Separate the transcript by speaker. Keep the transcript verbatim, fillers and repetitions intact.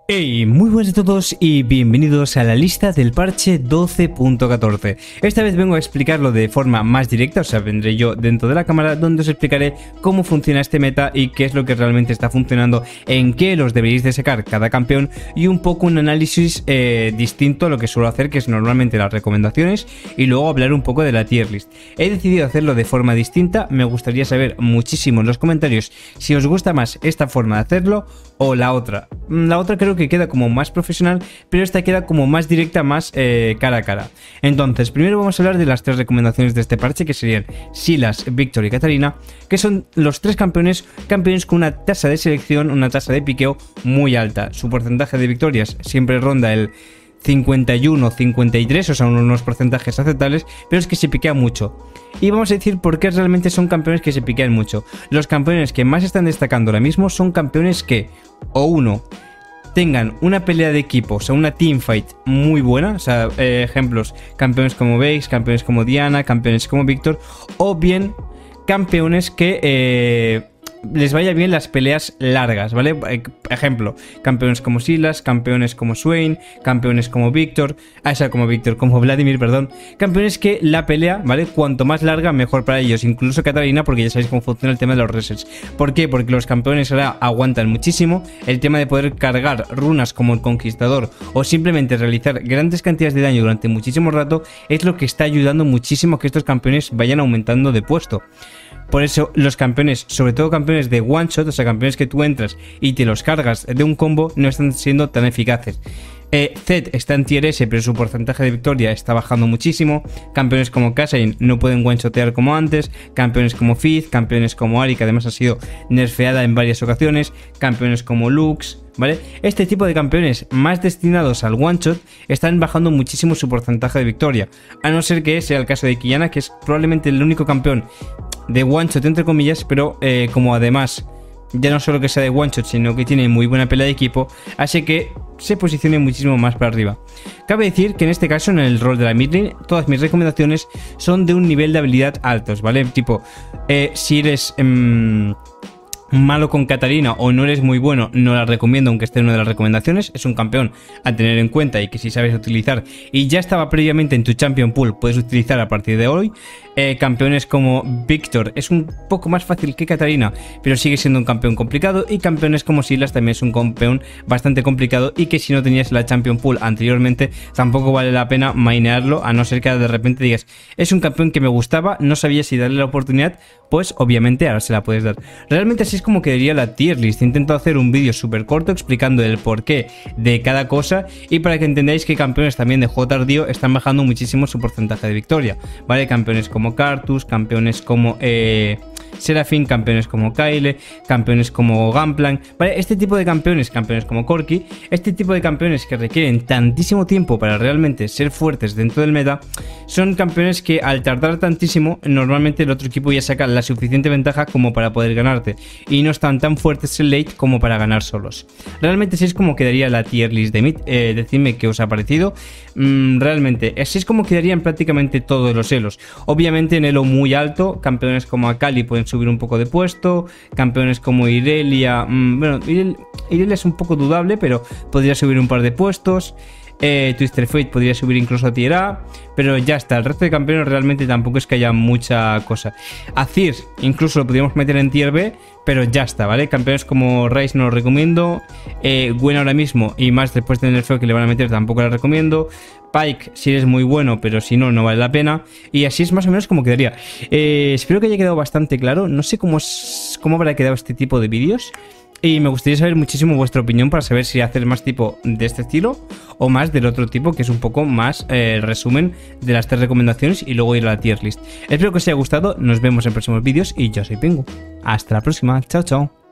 Speaker 1: Hey, muy buenas a todos y bienvenidos a la lista del parche doce punto catorce. Esta vez vengo a explicarlo de forma más directa, o sea, vendré yo dentro de la cámara donde os explicaré cómo funciona este meta y qué es lo que realmente está funcionando, en qué los deberéis de sacar cada campeón y un poco un análisis eh, distinto a lo que suelo hacer, que es normalmente las recomendaciones, y luego hablar un poco de la tier list. He decidido hacerlo de forma distinta, me gustaría saber muchísimo en los comentarios si os gusta más esta forma de hacerlo o la otra. La otra creo que queda como más profesional, pero esta queda como más directa, más eh, cara a cara. Entonces, primero vamos a hablar de las tres recomendaciones de este parche, que serían Sylas, Víctor y Katarina, que son los tres campeones, campeones con una tasa de selección, una tasa de piqueo muy alta. Su porcentaje de victorias siempre ronda el cincuenta y uno cincuenta y tres, o sea, unos porcentajes aceptables, pero es que se piquea mucho. Y vamos a decir por qué realmente son campeones que se piquean mucho. Los campeones que más están destacando ahora mismo son campeones que, o uno, tengan una pelea de equipo, o sea, una teamfight muy buena, o sea, eh, ejemplos, campeones como Vex, campeones como Diana, campeones como Víctor, o bien campeones que eh, les vaya bien las peleas largas, ¿vale? Ejemplo, campeones como Sylas, campeones como Swain, campeones como Víctor, ah, o sea, como Víctor, como Vladimir, perdón, campeones que la pelea, ¿vale? Cuanto más larga, mejor para ellos, incluso Katarina, porque ya sabéis cómo funciona el tema de los resets. ¿Por qué? Porque los campeones ahora aguantan muchísimo, el tema de poder cargar runas como el Conquistador o simplemente realizar grandes cantidades de daño durante muchísimo rato es lo que está ayudando muchísimo a que estos campeones vayan aumentando de puesto. Por eso los campeones, sobre todo campeones de one shot, o sea, campeones que tú entras y te los cargas de un combo, no están siendo tan eficaces. Eh, Zed está en tier S, pero su porcentaje de victoria está bajando muchísimo. Campeones como Kasain no pueden one-shotear como antes. Campeones como Fizz, campeones como Ahri, que además ha sido nerfeada en varias ocasiones. Campeones como Lux, ¿vale? Este tipo de campeones más destinados al one-shot están bajando muchísimo su porcentaje de victoria. A no ser que sea el caso de Qiyana, que es probablemente el único campeón de one shot entre comillas, pero eh, como además ya no solo que sea de one shot, sino que tiene muy buena pelea de equipo, hace que se posicione muchísimo más para arriba. Cabe decir que en este caso, en el rol de la midlane, todas mis recomendaciones son de un nivel de habilidad altos, ¿vale? Tipo, eh, si eres mmm, malo con Katarina o no eres muy bueno, no la recomiendo, aunque esté en una de las recomendaciones. Es un campeón a tener en cuenta y que si sabes utilizar y ya estaba previamente en tu champion pool, puedes utilizar a partir de hoy. Eh, campeones como Víctor es un poco más fácil que Katarina, pero sigue siendo un campeón complicado, y campeones como Sylas también es un campeón bastante complicado y que si no tenías la champion pool anteriormente tampoco vale la pena mainearlo, a no ser que de repente digas es un campeón que me gustaba, no sabía si darle la oportunidad, pues obviamente ahora se la puedes dar. Realmente así es como quedaría la tier list. He intentado hacer un vídeo súper corto explicando el porqué de cada cosa y para que entendáis que campeones también de juego tardío están bajando muchísimo su porcentaje de victoria, ¿vale? Campeones como Karthus, campeones como eh, Seraphine, campeones como Kyle, campeones como Gunplank, ¿vale? Este tipo de campeones, campeones como Corki, este tipo de campeones que requieren tantísimo tiempo para realmente ser fuertes dentro del meta, son campeones que al tardar tantísimo, normalmente el otro equipo ya saca la suficiente ventaja como para poder ganarte, y no están tan fuertes en late como para ganar solos. Realmente así es como quedaría la tier list de mid. Eh, decidme qué os ha parecido. Mm, realmente así es como quedarían prácticamente todos los elos. Obviamente en elo muy alto, campeones como Akali pueden subir un poco de puesto, campeones como Irelia, mmm, bueno, Irelia es un poco dudable, pero podría subir un par de puestos. Eh, Twisted Fate podría subir incluso a tier A, pero ya está. El resto de campeones realmente tampoco es que haya mucha cosa. Azir incluso lo podríamos meter en tier B, pero ya está, ¿vale? Campeones como Ryze no lo recomiendo. eh, Gwen ahora mismo, y más después del nerfeo que le van a meter, tampoco la recomiendo. Pyke si eres muy bueno, pero si no, no vale la pena. Y así es más o menos como quedaría. eh, Espero que haya quedado bastante claro. No sé cómo, es, cómo habrá quedado este tipo de vídeos, y me gustaría saber muchísimo vuestra opinión para saber si hacer más tipo de este estilo o más del otro tipo, que es un poco más eh, resumen de las tres recomendaciones y luego ir a la tier list. Espero que os haya gustado, nos vemos en próximos vídeos y yo soy Pingu. Hasta la próxima, chao chao.